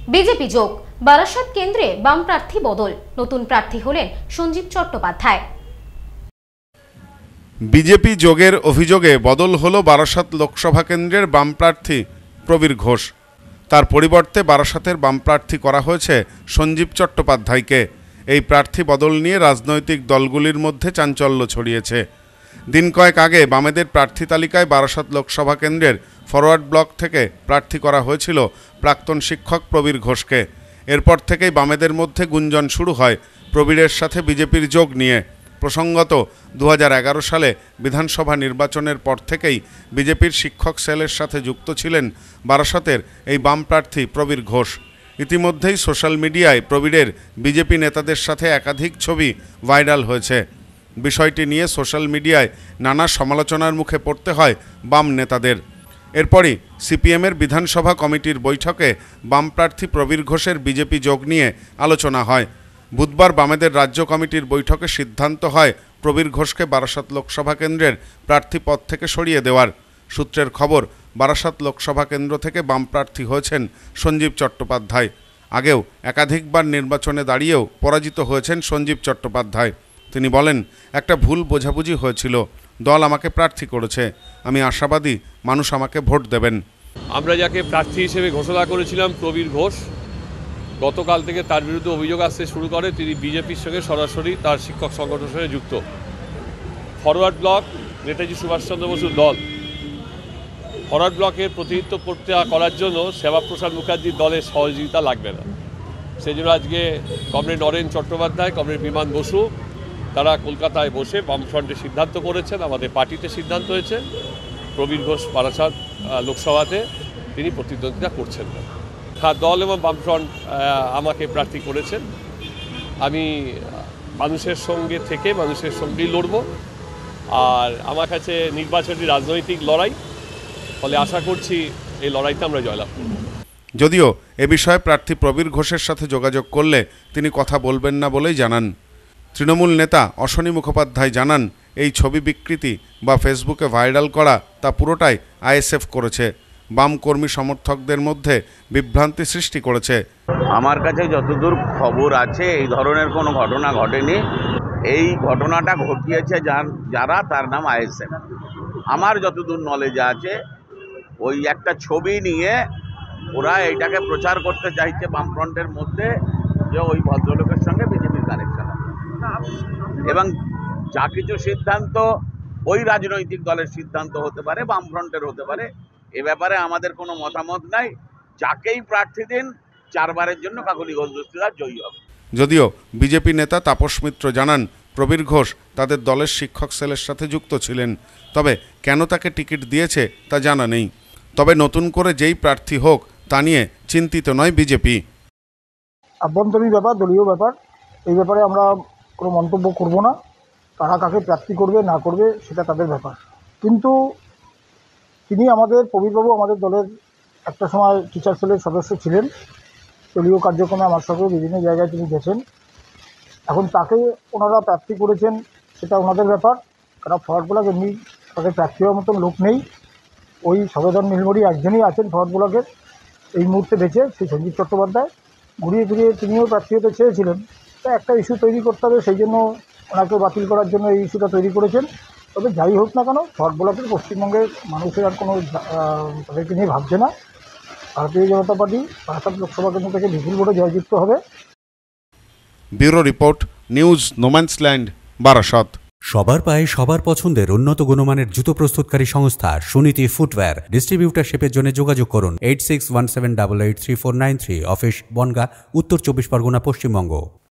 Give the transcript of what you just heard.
BJP যোগ, বারাসাত কেন্দ্রে বাম প্রার্থী বদল, নতুন প্রার্থী হলেন সঞ্জীব চট্টোপাধ্যায়। বিজেপি যোগের অভিযোগে বদল হলো বারাসাত লোকসভা কেন্দ্রের বাম প্রার্থী প্রবীর ঘোষ। তার পরিবর্তে বারাসাতের বাম প্রার্থী করা হয়েছে সঞ্জীব চট্টোপাধ্যায়কে। এই প্রার্থী বদল নিয়ে রাজনৈতিক দলগুলির মধ্যে চাঞ্চল্য ছড়িয়েছে। দিন কয়েক আগে বামেদের প্রার্থী তালিকায় বারাসাত লোকসভা কেন্দ্রের ফরওয়ার্ড ব্লক থেকে প্রার্থী করা হয়েছিল প্রাক্তন শিক্ষক প্রবীর ঘোষকে। এরপর থেকেই বামেদের মধ্যে গুঞ্জন শুরু হয় প্রবীরের সাথে বিজেপির যোগ নিয়ে। প্রসঙ্গত 2011 সালে বিধানসভা নির্বাচনের পর থেকেই বিজেপির শিক্ষক সেলের সাথে যুক্ত ছিলেন বারাসাতের এই বাম প্রার্থী প্রবীর ঘোষ। ইতিমধ্যেই সোশ্যাল মিডিয়ায় প্রবীরের বিজেপি নেতাদের সাথে একাধিক ছবি ভাইরাল হয়েছে। বিষয়টি নিয়ে সোশ্যাল মিডিয়ায় নানা সমালোচনার মুখে পড়তে হয় বাম নেতাদের। এরপরই সিপিএমের বিধানসভা কমিটির বৈঠকে বাম প্রার্থী প্রবীর ঘোষের বিজেপি যোগ নিয়ে আলোচনা হয়। বুধবার বামেদের রাজ্য কমিটির বৈঠকে সিদ্ধান্ত হয় প্রবীর ঘোষকে বারাসাত লোকসভা কেন্দ্রের প্রার্থী পদ থেকে সরিয়ে দেওয়ার। সূত্রের খবর, বারাসাত লোকসভা কেন্দ্র থেকে বাম প্রার্থী হয়েছেন সঞ্জীব চট্টোপাধ্যায়। আগেও একাধিকবার নির্বাচনে দাঁড়িয়েও পরাজিত হয়েছেন সঞ্জীব চট্টোপাধ্যায়। তিনি বলেন, একটা ভুল বোঝাবুঝি হয়েছিল, দল আমাকে প্রার্থী করেছে, আমি আশাবাদী মানুষ আমাকে ভোট দেবেন। আমরা যাকে প্রার্থী হিসেবে ঘোষণা করেছিলাম প্রবীর ঘোষ, গতকাল থেকে তার বিরুদ্ধে অভিযোগ আসতে শুরু করে তিনি বিজেপির সঙ্গে সরাসরি তার শিক্ষক সংগঠনের সঙ্গে যুক্ত। ফরওয়ার্ড ব্লক নেতাজি সুভাষচন্দ্র বসুর দল। ফরওয়ার্ড ব্লকের প্রতিনিধিত্ব করার জন্য সেবাপ্রসাদ মুখার্জির দলের সহযোগিতা লাগবে না। সেই জন্য আজকে কমরেড নরেন চট্টোপাধ্যায়, কমরেড বিমান বসু তারা কলকাতায় বসে বামফ্রন্টে সিদ্ধান্ত করেছেন, আমাদের পার্টিতে সিদ্ধান্ত হয়েছে প্রবীর ঘোষ বারাসাত লোকসভাতে তিনি প্রতিদ্বন্দ্বিতা করছেন না। দল এবং বামফ্রন্ট আমাকে প্রার্থী করেছেন। আমি মানুষের সঙ্গে থেকে মানুষের সঙ্গেই লড়ব। আর আমার কাছে নির্বাচনী রাজনৈতিক লড়াই, ফলে আশা করছি এই লড়াইতে আমরা জয়লাভ করব। যদিও এ বিষয়ে প্রার্থী প্রবীর ঘোষের সাথে যোগাযোগ করলে তিনি কথা বলবেন না বলেই জানান। তৃণমূল নেতা অশ্বনী মুখোপাধ্যায় জানান, এই ছবি বিকৃতি বা ফেসবুকে ভাইরাল করা তা পুরোটাই আইএসএফ করেছে, বাম কর্মী সমর্থকদের মধ্যে বিভ্রান্তি সৃষ্টি করেছে। আমার কাছে যতদূর খবর আছে এই ধরনের কোনো ঘটনা ঘটেনি। এই ঘটনাটা ঘটিয়েছে যারা, তার নাম আইএসএফ। আমার যতদূর নলেজ আছে ওই একটা ছবি নিয়ে ওরা এইটাকে প্রচার করতে চাইছে বামফ্রন্টের মধ্যে যে ওই ভদ্রলোকের সঙ্গে বিজেপির কানেকশন আছে, এবং যা কিছু সিদ্ধান্ত ওই রাজনৈতিক দলের সিদ্ধান্ত হতে পারে, বামফ্রন্টের হতে পারে, এ ব্যাপারে আমাদের কোনো মতামত নাই। যাকেই প্রার্থী দিন 4 বারের জন্য কাকলি ঘোষ দস্তিদার জয়ী হবে। যদিও বিজেপি নেতা তাপস মিত্র জানান, প্রবীর ঘোষ তাদের দলের শিক্ষক সেলের সাথে যুক্ত ছিলেন, তবে কেন তাকে টিকিট দিয়েছে তা জানা নেই। তবে নতুন করে যেই প্রার্থী হোক তা নিয়ে চিন্তিত নয় বিজেপি। আভ্যন্তরীণ ব্যাপার, দলীয় ব্যাপার, এই ব্যাপারে আমরা কোনো মন্তব্য করব না। তারা কাকে প্রার্থী করবে না করবে সেটা তাদের ব্যাপার। কিন্তু তিনি প্রবীরবাবু আমাদের দলের একটা সময় টিচার সেলের সদস্য ছিলেন। দলীয় কার্যক্রমে আমার সঙ্গে বিভিন্ন জায়গায় তিনি গেছেন। এখন তাকে ওনারা প্রার্থী করেছেন, সেটা ওনাদের ব্যাপার। কারণ ফরওয়ার্ড ব্লক এমনি তাকে প্রার্থী হওয়ার মতন লোক নেই। ওই সবেদন নীলমণি একজনই আছেন ফরওয়ার্ড ব্লকের এই মুহূর্তে বেঁচে, সেই সঞ্জীব চট্টোপাধ্যায়। ঘুরিয়ে ফিরিয়ে তিনিও প্রার্থী হতে চেয়েছিলেন, তা একটা ইস্যু তৈরি করতে হবে, সেই জন্য ওনাকে বাতিল করার জন্য এই ইস্যুটা তৈরি করেছেন। তবে যাই হোক না কেন, ফরওয়ার্ড ব্লকের পশ্চিমবঙ্গের মানুষের আর কোনো তাদেরকে নিয়ে ভাবছে না। ভারতীয় জনতা পার্টি বারাসাত লোকসভা কেন্দ্র থেকে বিপুল ভোটে জয়যুক্ত হবে। Bureau report, news No Man's Land, Barasat. সবার পায়ে সবার পছন্দের উন্নত গুণমানের জুতো প্রস্তুতকারী সংস্থা সুনীতি ফুটওয়্যার। ডিস্ট্রিবিউটারশিপের জন্য যোগাযোগ করুন 8617883493, অফিস বনগাঁ, উত্তর 24 পরগনা, পশ্চিমবঙ্গ।